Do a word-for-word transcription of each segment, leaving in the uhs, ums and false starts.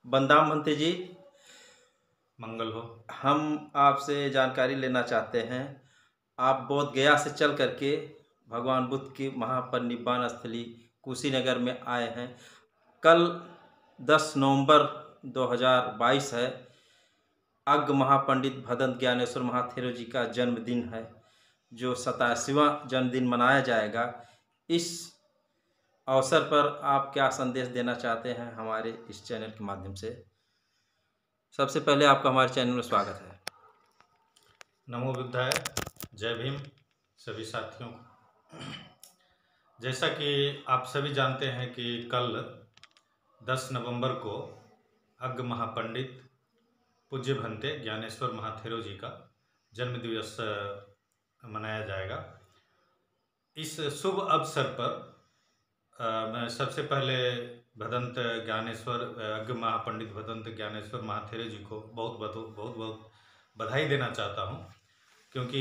बंदाम भंते जी, मंगल हो। हम आपसे जानकारी लेना चाहते हैं। आप बोध गया से चल करके भगवान बुद्ध की महापरिनिब्बाण स्थली कुशीनगर में आए हैं। कल दस नवंबर दो हज़ार बाईस है। अग्र महापंडित भदंत ज्ञानेश्वर महाथेरो जी का जन्मदिन है, जो सतासीवां जन्मदिन मनाया जाएगा। इस अवसर पर आप क्या संदेश देना चाहते हैं हमारे इस चैनल के माध्यम से? सबसे पहले आपका हमारे चैनल में स्वागत है। नमो बुद्धाय, जय भीम सभी साथियों को। जैसा कि आप सभी जानते हैं कि कल दस नवंबर को अग्र महापंडित पूज्य भंते ज्ञानेश्वर महाथेरो जी का जन्म दिवस मनाया जाएगा। इस शुभ अवसर पर आ, मैं सबसे पहले भदंत ज्ञानेश्वर अग्र महापंडित भदंत ज्ञानेश्वर महाथेरो जी को बहुत बहुत बहुत बहुत बधाई देना चाहता हूँ, क्योंकि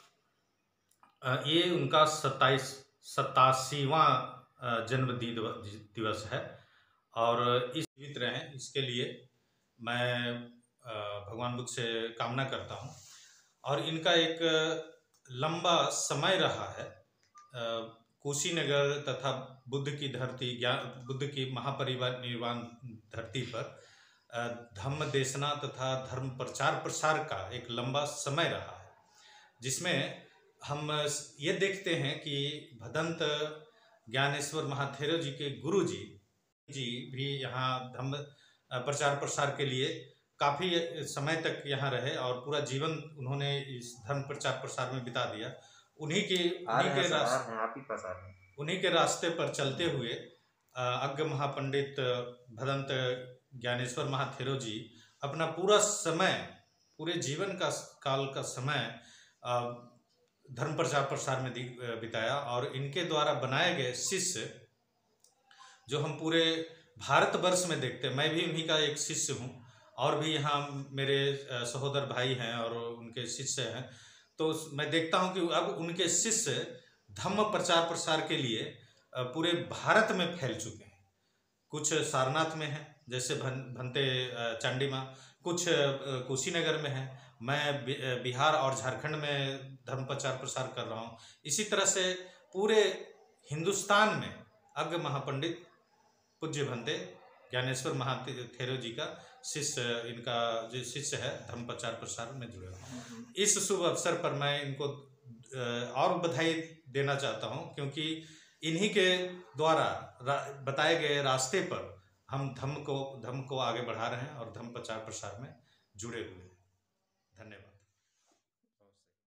ये उनका सत्ताईस सतासीवां जन्म दिवस है और इस जीवित रहें, इसके लिए मैं भगवान बुद्ध से कामना करता हूँ। और इनका एक लंबा समय रहा है कुशीनगर तथा बुद्ध की धरती ज्ञान बुद्ध की महापरिनिर्वाण धरती पर धम्म देशना तथा धर्म प्रचार प्रसार का एक लंबा समय रहा है, जिसमें हम ये देखते हैं कि भदंत ज्ञानेश्वर महाथेरो जी के गुरु जी जी भी यहाँ धम्म प्रचार प्रसार के लिए काफ़ी समय तक यहाँ रहे और पूरा जीवन उन्होंने इस धर्म प्रचार प्रसार में बिता दिया। उन्हीं के उन्हीं के रास्ते उन्हीं के रास्ते पर चलते हुए अग्र महापंडित भदंत ज्ञानेश्वर महाथेरो जी अपना पूरा समय पूरे जीवन का काल का समय धर्म प्रचार प्रसार में बिताया। और इनके द्वारा बनाए गए शिष्य जो हम पूरे भारतवर्ष में देखते हैं, मैं भी उन्हीं का एक शिष्य हूँ और भी यहाँ मेरे सहोदर भाई हैं और उनके शिष्य हैं, तो मैं देखता हूँ कि अब उनके शिष्य धम्म प्रचार प्रसार के लिए पूरे भारत में फैल चुके हैं। कुछ सारनाथ में हैं, जैसे भन भंते चांडी माँ, कुछ कुशीनगर में हैं, मैं बिहार और झारखंड में धर्म प्रचार प्रसार कर रहा हूँ। इसी तरह से पूरे हिंदुस्तान में अग्र महापंडित पूज्य भंते ज्ञानेश्वर महाथेरो जी का शिष्य इनका जो शिष्य है धर्म प्रचार प्रसार में जुड़े हुए। इस शुभ अवसर पर मैं इनको और बधाई देना चाहता हूँ, क्योंकि इन्हीं के द्वारा बताए गए रास्ते पर हम धर्म को धर्म को आगे बढ़ा रहे हैं और धर्म प्रचार प्रसार में जुड़े हुए हैं। धन्यवाद।